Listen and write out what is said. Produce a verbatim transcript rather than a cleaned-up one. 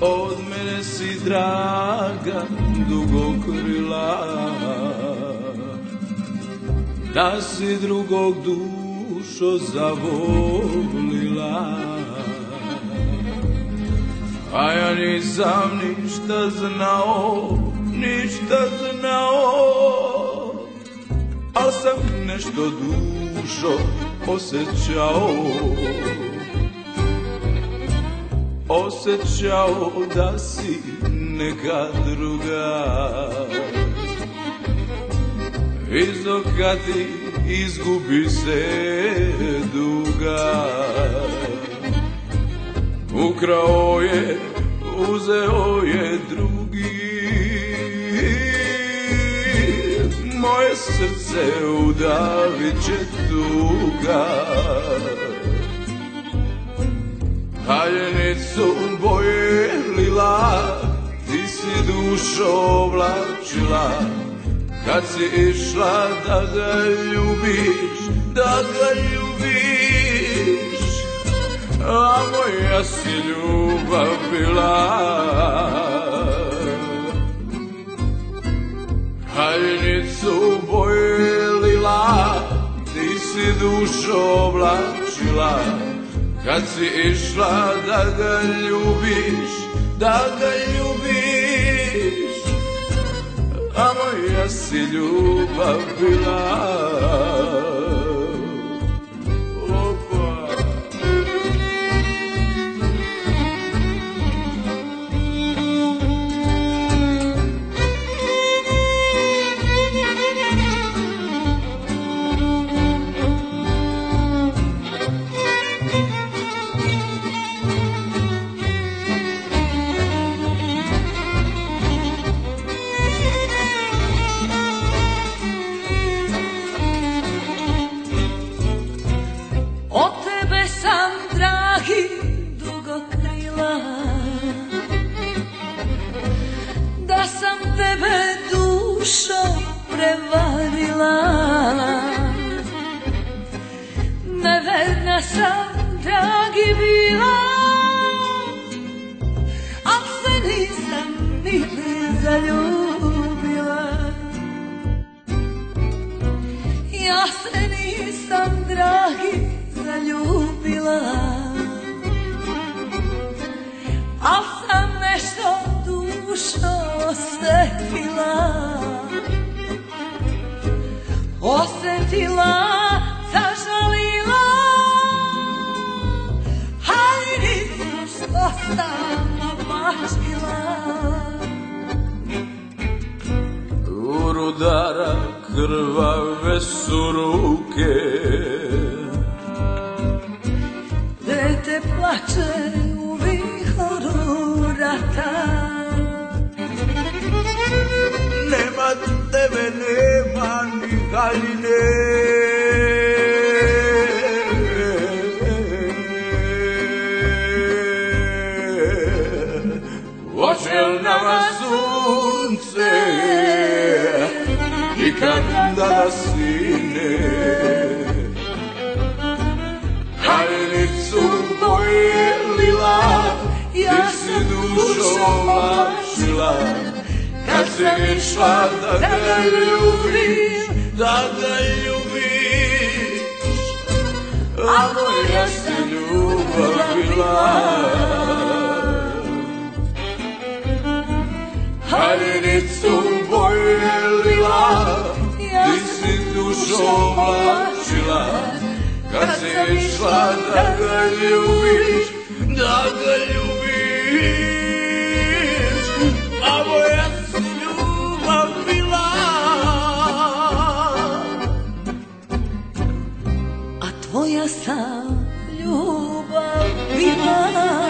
od mene si draga dugokrila, da si drugog dušo zavolila, a ja nisam ništa znao, ništa znao, al sam nešto dušo osjećao, osjećao da si neka druga. Isto kad ti izgubi se duga, ukrao je, uzeo je drugi, moje srce udavit će tuga. Haljenicu bojelila, ti si dušo oblačila, kad si išla da ga ljubiš, da ga ljubiš, a moja si ljubav bila. Haljenicu bojelila, ti si dušo oblačila, kad si išla da ga ljubiš, da ga ljubiš, a moja si ljubav bila. Da sam tebe dušo prevarila, neverna sam, dragi, bila, al se nisam nigde zaljubila. Ja se nisam, dragi, zaljubila, al sam nešto dušo osjetila, osjetila, zažalila, haljenicu što sam oblačila. U rudara krvave su ruke, dete plače u vihoru rata. Nema tebe, nema ni haljine, oće nama sunce nikad da sine. Haljenicu bojelila, ti si dušo oblačila, kad si išla da ga ljubiš, da ga ljubiš, a moja si ljubav bila. Haljenicu bojelila, ti si dušo oblačila, kad si išla da ga ljubiš, da ga ljubiš, a moja si ljubav bila. A tvoja sam ljubav bila.